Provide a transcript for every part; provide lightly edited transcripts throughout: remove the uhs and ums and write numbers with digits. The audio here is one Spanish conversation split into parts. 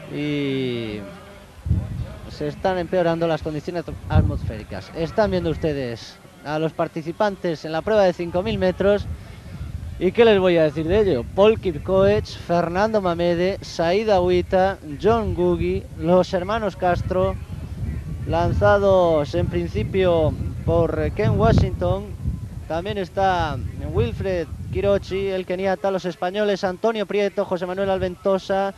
y se están empeorando las condiciones atmosféricas. Están viendo ustedes a los participantes en la prueba de 5000 metros. ¿Y qué les voy a decir de ello? Paul Kipkoech, Fernando Mamede, Said Awita, John Gugi, los hermanos Castro, lanzados en principio por Ken Washington. También está Wilfred Quirochi, el keniata, los españoles Antonio Prieto, José Manuel Alventosa,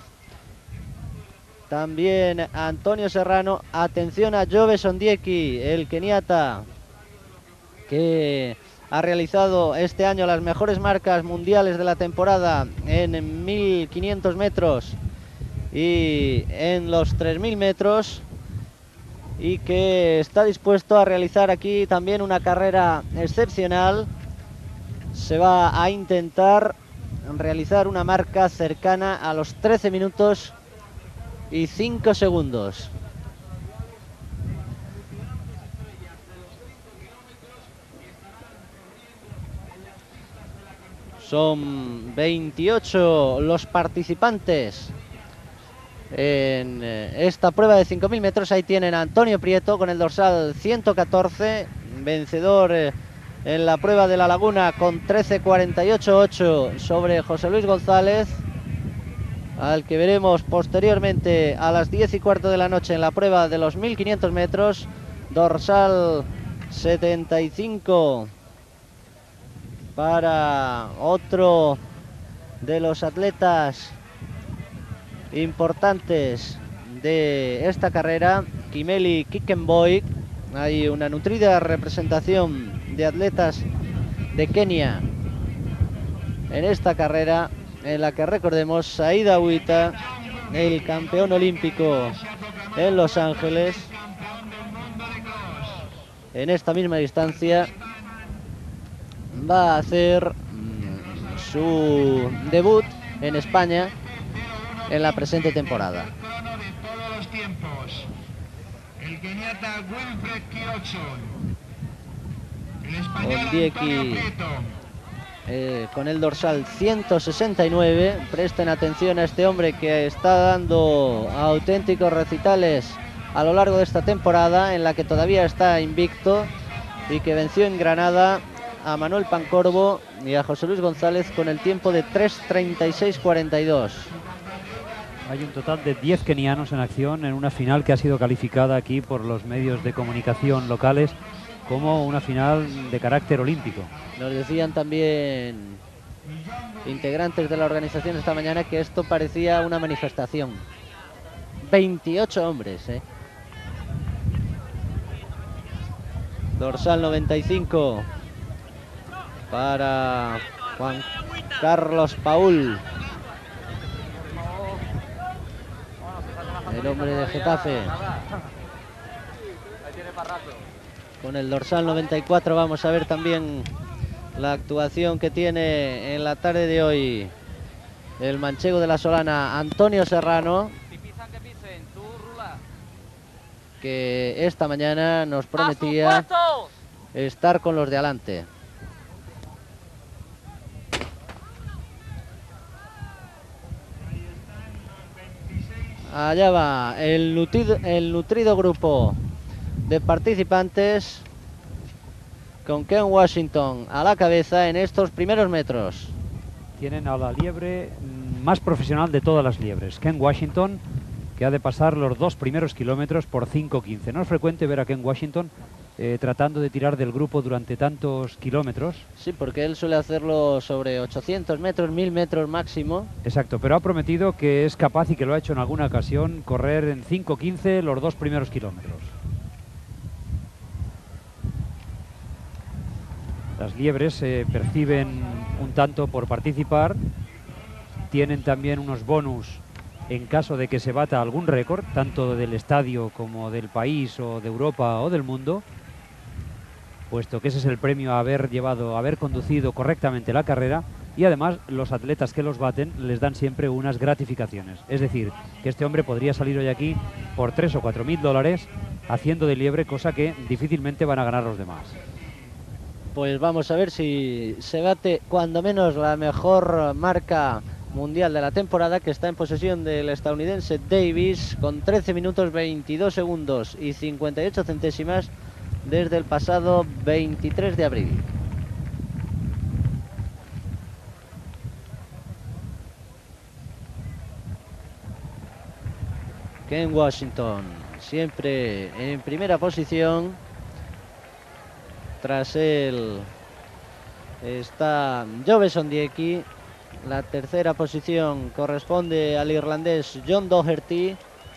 también Antonio Serrano. Atención a Jove Sondieki, el keniata, que ha realizado este año las mejores marcas mundiales de la temporada en 1500 metros y en los 3000 metros, y que está dispuesto a realizar aquí también una carrera excepcional. Se va a intentar realizar una marca cercana a los 13 minutos y 5 segundos. Son 28 los participantes en esta prueba de 5000 metros. Ahí tienen a Antonio Prieto con el dorsal 114, vencedor en la prueba de La Laguna con 13:48.8 sobre José Luis González, al que veremos posteriormente a las 10:15 de la noche en la prueba de los 1500 metros, dorsal 75 para otro de los atletas importantes de esta carrera, Kimeli Kikemboi. Hay una nutrida representación de atletas de Kenia en esta carrera, en la que recordemos Said Awita, el campeón olímpico en Los Ángeles, en esta misma distancia va a hacer su debut en España en la presente temporada. El keniata Wilfred Quirochi, el español Ondieki, Prieto, con el dorsal 169. Presten atención a este hombre que está dando auténticos recitales a lo largo de esta temporada, en la que todavía está invicto y que venció en Granada a Manuel Pancorbo y a José Luis González con el tiempo de 3:36.42. Hay un total de 10 kenianos en acción en una final que ha sido calificada aquí por los medios de comunicación locales como una final de carácter olímpico. Nos decían también integrantes de la organización esta mañana que esto parecía una manifestación. 28 hombres, Dorsal 95 para Juan Carlos Paul, el hombre de Getafe. Con el dorsal 94 vamos a ver también la actuación que tiene en la tarde de hoy el manchego de la Solana, Antonio Serrano, que esta mañana nos prometía estar con los de adelante. Allá va el nutrido grupo de participantes, con Ken Washington a la cabeza en estos primeros metros. Tienen a la liebre más profesional de todas las liebres, Ken Washington, que ha de pasar los 2 primeros kilómetros por 5:15. No es frecuente ver a Ken Washington tratando de tirar del grupo durante tantos kilómetros. Sí, porque él suele hacerlo sobre 800 metros, 1000 metros máximo. Exacto, pero ha prometido que es capaz, y que lo ha hecho en alguna ocasión, correr en 5:15 los 2 primeros kilómetros. Las liebres perciben un tanto por participar, tienen también unos bonus en caso de que se bata algún récord, tanto del estadio como del país o de Europa o del mundo, puesto que ese es el premio a haber conducido correctamente la carrera, y además los atletas que los baten les dan siempre unas gratificaciones. Es decir, que este hombre podría salir hoy aquí por 3 o 4 mil dólares haciendo de liebre, cosa que difícilmente van a ganar los demás. Pues vamos a ver si se bate cuando menos la mejor marca mundial de la temporada, que está en posesión del estadounidense Davis con 13 minutos 22 segundos y 58 centésimas desde el pasado 23 de abril. Ken Washington siempre en primera posición. Tras él está Joves Ondieki. La tercera posición corresponde al irlandés John Doherty.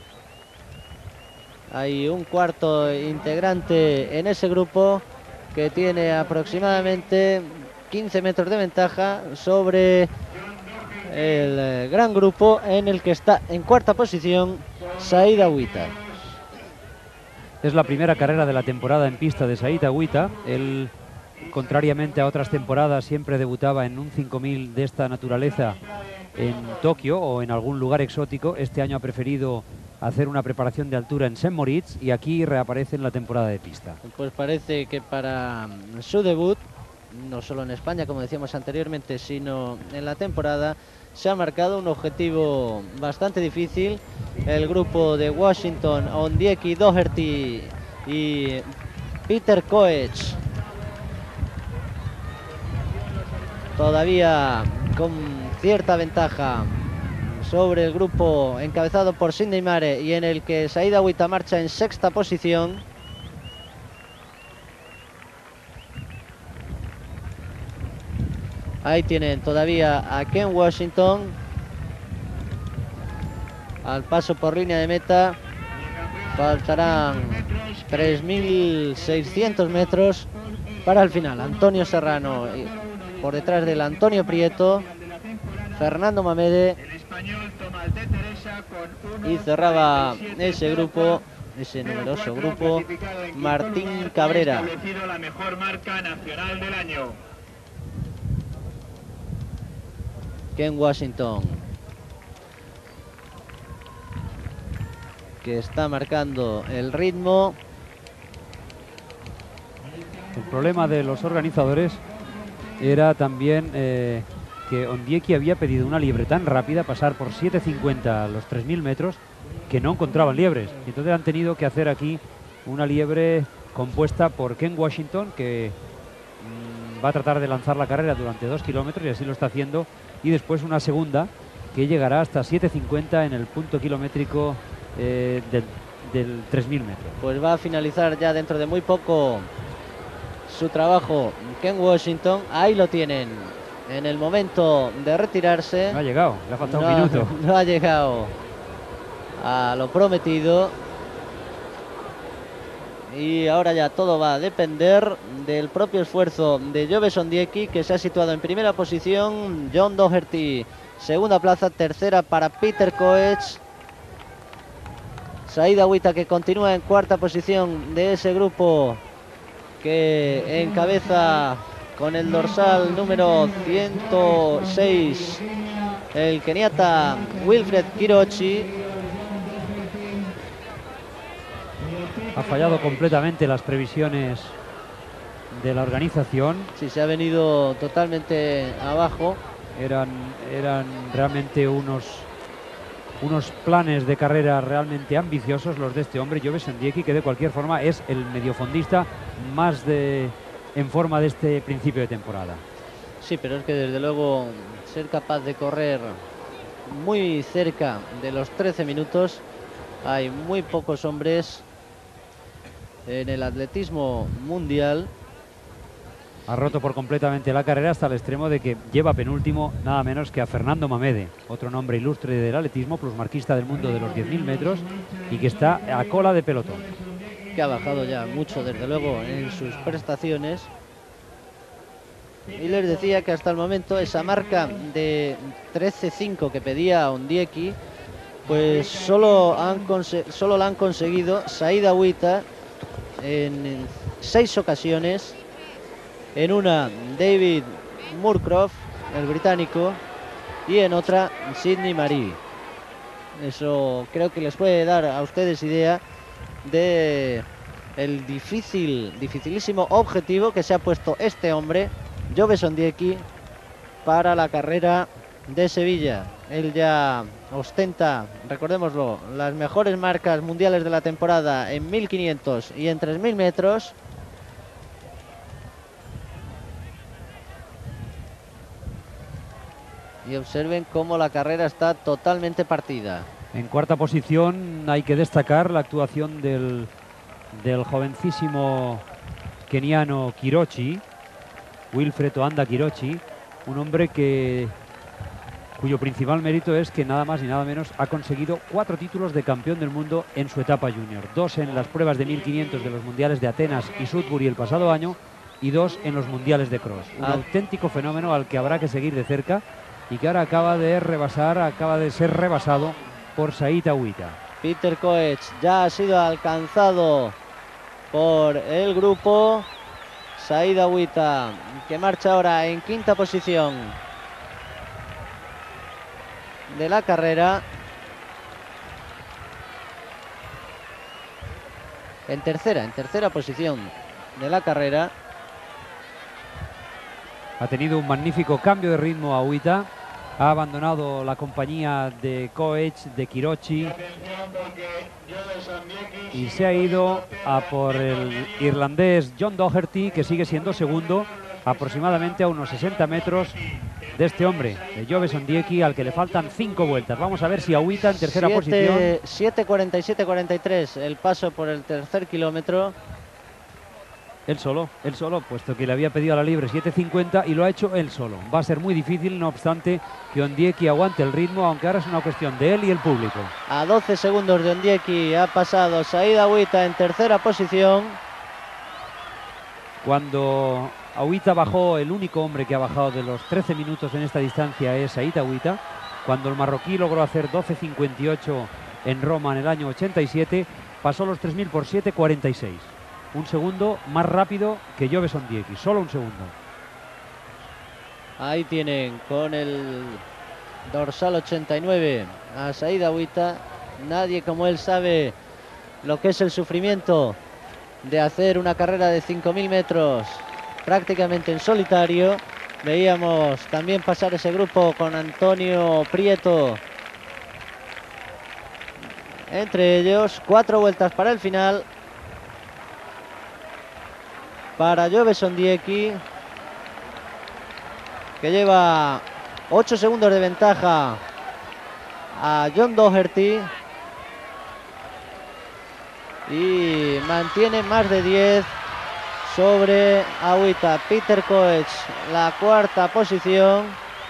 Hay un cuarto integrante en ese grupo que tiene aproximadamente 15 metros de ventaja sobre el gran grupo en el que está en cuarta posición Said Aouita. Es la primera carrera de la temporada en pista de Said Aouita. Él, contrariamente a otras temporadas, siempre debutaba en un 5000 de esta naturaleza en Tokio o en algún lugar exótico. Este año ha preferido hacer una preparación de altura en Saint Moritz y aquí reaparece en la temporada de pista. Pues parece que para su debut, no solo en España, como decíamos anteriormente, sino en la temporada, se ha marcado un objetivo bastante difícil. El grupo de Washington, Ondieki, Doherty y Peter Koech, todavía con cierta ventaja sobre el grupo encabezado por Sidney Mare y en el que Said Aouita marcha en sexta posición. Ahí tienen todavía a Ken Washington al paso por línea de meta. Faltarán 3.600 metros para el final. Antonio Serrano por detrás del Antonio Prieto, Fernando Mamede, y cerraba ese grupo, ese numeroso grupo, Martín Cabrera. La mejor marca nacional del año. Ken Washington, que está marcando el ritmo. El problema de los organizadores era también que Ondieki había pedido una liebre tan rápida, pasar por 7.50 a los 3.000 metros, que no encontraban liebres. Y entonces han tenido que hacer aquí una liebre compuesta por Ken Washington, que va a tratar de lanzar la carrera durante 2 kilómetros y así lo está haciendo. Y después una segunda que llegará hasta 7.50 en el punto kilométrico del 3.000 metros. Pues va a finalizar ya dentro de muy poco su trabajo Ken Washington. Ahí lo tienen en el momento de retirarse. No ha llegado, le ha faltado un minuto. No ha llegado a lo prometido. Y ahora ya todo va a depender del propio esfuerzo de Joves Ondieki, que se ha situado en primera posición. John Doherty, segunda plaza, tercera para Peter Koech. Said Aouita, que continúa en cuarta posición de ese grupo que encabeza con el dorsal número 106 el keniata Wilfred Kirochi. Ha fallado completamente las previsiones de la organización. Sí, se ha venido totalmente abajo. Eran realmente unos planes de carrera realmente ambiciosos los de este hombre, Joves Ondieki, que de cualquier forma es el mediofondista más en forma de este principio de temporada. Sí, pero es que desde luego ser capaz de correr muy cerca de los 13 minutos, hay muy pocos hombres en el atletismo mundial. Ha roto por completamente la carrera hasta el extremo de que lleva penúltimo nada menos que a Fernando Mamede, otro nombre ilustre del atletismo, plusmarquista del mundo de los 10.000 metros y que está a cola de pelotón. Que ha bajado ya mucho, desde luego, en sus prestaciones. Y les decía que hasta el momento esa marca de 13.5 que pedía Ondieki, pues solo la han conseguido Said Aouita en 6 ocasiones. En una David Moorcroft, el británico, y en otra Sidney Mare. Eso creo que les puede dar a ustedes idea de el dificilísimo objetivo que se ha puesto este hombre, Joves Ondieki, para la carrera de Sevilla. Él ya ostenta, recordémoslo, las mejores marcas mundiales de la temporada en 1500 y en 3000 metros. Y observen cómo la carrera está totalmente partida. En cuarta posición hay que destacar la actuación del jovencísimo keniano Kirochi, Wilfred Oanda Kirochi, un hombre cuyo principal mérito es que nada más y nada menos ha conseguido 4 títulos de campeón del mundo en su etapa junior. 2 en las pruebas de 1500 de los mundiales de Atenas y Sudbury el pasado año y 2 en los mundiales de cross. Un auténtico fenómeno al que habrá que seguir de cerca y que ahora acaba de ser rebasado por Said Awita. Peter Koech ya ha sido alcanzado por el grupo. Said Awita, que marcha ahora en quinta posición de la carrera. En tercera posición de la carrera. Ha tenido un magnífico cambio de ritmo Awita. Ha abandonado la compañía de Koech, de Kirochi, y se ha ido a por el irlandés John Doherty, que sigue siendo segundo, aproximadamente a unos 60 metros de este hombre, de Jove Sondieki, al que le faltan 5 vueltas. Vamos a ver si Awita en tercera posición. 7:47:43 el paso por el tercer kilómetro. Él solo, puesto que le había pedido a la libre 7:50 y lo ha hecho él solo. Va a ser muy difícil, no obstante, que Ondieki aguante el ritmo, aunque ahora es una cuestión de él y el público. A 12 segundos de Ondieki ha pasado Said Awita en tercera posición. Cuando Awita bajó, el único hombre que ha bajado de los 13 minutos en esta distancia es Said Awita. Cuando el marroquí logró hacer 12:58 en Roma en el año 87, pasó los 3000 por 7:46. Un segundo más rápido que Jove Sondieki, solo un segundo. Ahí tienen con el dorsal 89 a Said Awita. Nadie como él sabe lo que es el sufrimiento de hacer una carrera de 5000 metros prácticamente en solitario. Veíamos también pasar ese grupo con Antonio Prieto entre ellos. 4 vueltas para el final para Jove Sondieki, que lleva 8 segundos de ventaja a John Doherty y mantiene más de 10 sobre Awita. Peter Koech, la cuarta posición.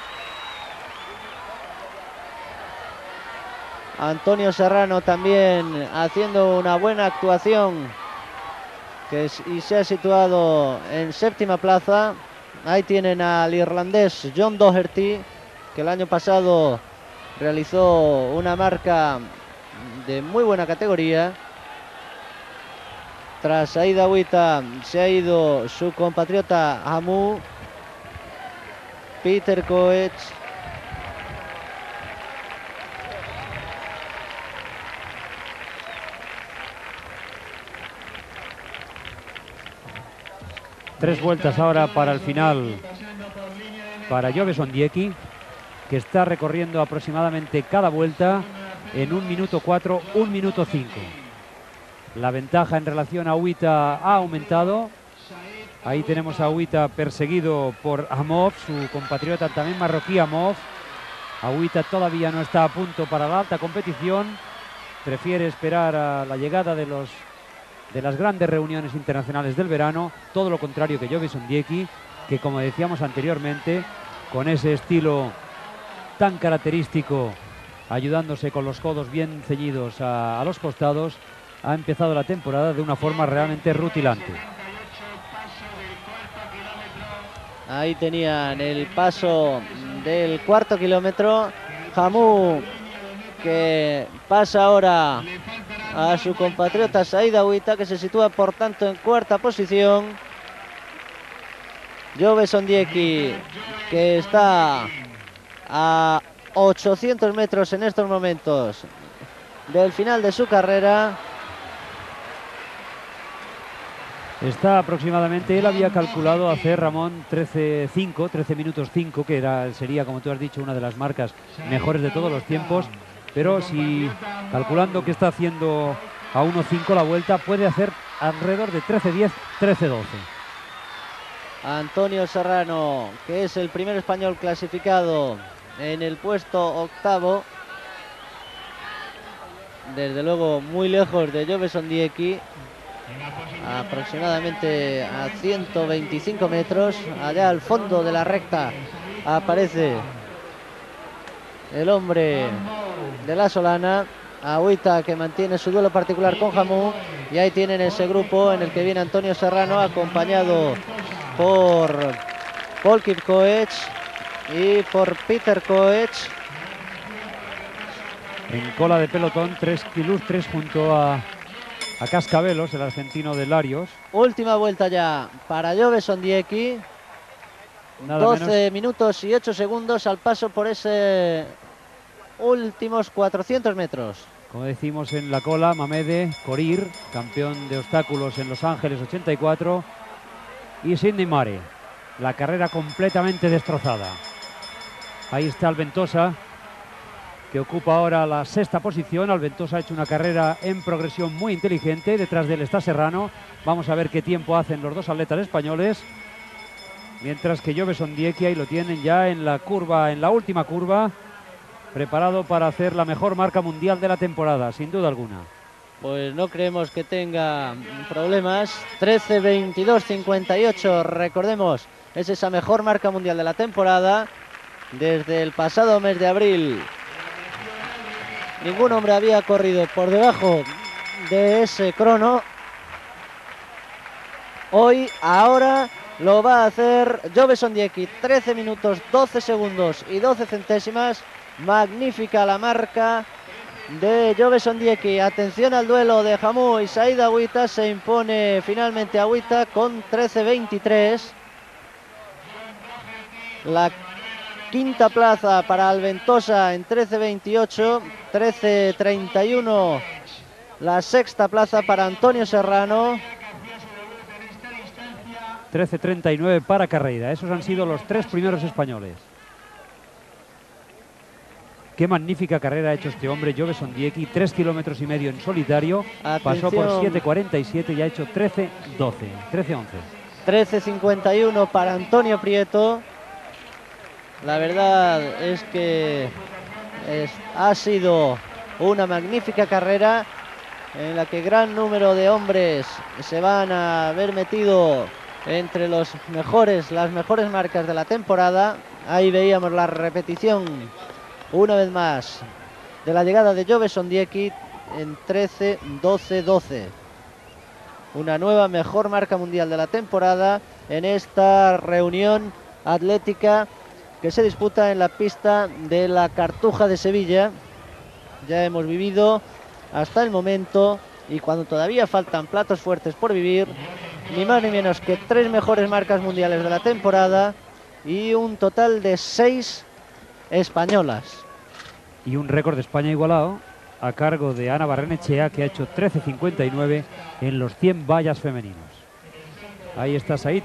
Antonio Serrano también haciendo una buena actuación y se ha situado en séptima plaza. Ahí tienen al irlandés John Doherty, que el año pasado realizó una marca de muy buena categoría. Tras Said Awita se ha ido su compatriota Hamu. Peter Koech. Tres vueltas ahora para el final para Jove Sondieki, que está recorriendo aproximadamente cada vuelta en 1 minuto 4, 1 minuto 5. La ventaja en relación a Awita ha aumentado. Ahí tenemos a Awita perseguido por Amov, su compatriota también marroquí Amov. Awita todavía no está a punto para la alta competición. Prefiere esperar a la llegada de las grandes reuniones internacionales del verano. Todo lo contrario que Jove Sondieki, que como decíamos anteriormente, con ese estilo tan característico, ayudándose con los codos bien ceñidos a los costados, ha empezado la temporada de una forma realmente rutilante. Ahí tenían el paso del cuarto kilómetro. Hamu, que pasa ahora a su compatriota Said Awita, que se sitúa por tanto en cuarta posición. Jove Sondieki, que está a 800 metros en estos momentos del final de su carrera. Está aproximadamente, él había calculado hacer, Ramón, 13 minutos 5, que sería, como tú has dicho, una de las marcas mejores de todos los tiempos, pero si calculando que está haciendo a 1.5 la vuelta, puede hacer alrededor de 13.10, 13.12. Antonio Serrano, que es el primer español clasificado en el puesto octavo, desde luego muy lejos de Joveson Dieki, aproximadamente a 125 metros. Allá al fondo de la recta aparece el hombre de la Solana, Agüita, que mantiene su duelo particular con Jamú, y ahí tienen ese grupo en el que viene Antonio Serrano acompañado por Paul Kipkoech y por Peter Koech. En cola de pelotón, 3 ilustres junto a Cascabelos, el argentino de Larios. Última vuelta ya para Joveson Dieki. 12 minutos y 8 segundos al paso por ese últimos 400 metros. Como decimos en la cola, Mamede Korir, campeón de obstáculos en Los Ángeles 84, y Sidney Mare, la carrera completamente destrozada. Ahí está Alventosa, que ocupa ahora la 6ª posición. Alventosa ha hecho una carrera en progresión muy inteligente. Detrás de él está Serrano. Vamos a ver qué tiempo hacen los dos atletas españoles. Mientras que Joveson Dieki ahí lo tienen ya en la curva, en la última curva, preparado para hacer la mejor marca mundial de la temporada, sin duda alguna. Pues no creemos que tenga problemas. 13.22.58, recordemos, es esa mejor marca mundial de la temporada. Desde el pasado mes de abril ningún hombre había corrido por debajo de ese crono. Ahora lo va a hacer Joveson Dieki. 13 minutos, 12 segundos y 12 centésimas. Magnífica la marca de Joveson Dieki. Atención al duelo de Jamú y Said Agüita. Se impone finalmente Agüita con 13.23. La quinta plaza para Alventosa en 13.28. 13.31 la sexta plaza para Antonio Serrano. 13.39 para Carreira. Esos han sido los 3 primeros españoles. Qué magnífica carrera ha hecho este hombre, Joveson Dieki. 3,5 kilómetros en solitario. Atención. Pasó por 7.47 y ha hecho 13.12. 13.11. 13.51 para Antonio Prieto. La verdad es que ha sido una magnífica carrera en la que gran número de hombres se van a ver metido entre las mejores marcas de la temporada. Ahí veíamos la repetición una vez más de la llegada de Joveson Dieki en 13.12.12. Una nueva mejor marca mundial de la temporada en esta reunión atlética que se disputa en la pista de la Cartuja de Sevilla. Ya hemos vivido hasta el momento, y cuando todavía faltan platos fuertes por vivir, ni más ni menos que 3 mejores marcas mundiales de la temporada y un total de 6 españolas. Y un récord de España igualado a cargo de Ana Barrenechea, que ha hecho 13.59 en los 100 vallas femeninos. Ahí está Said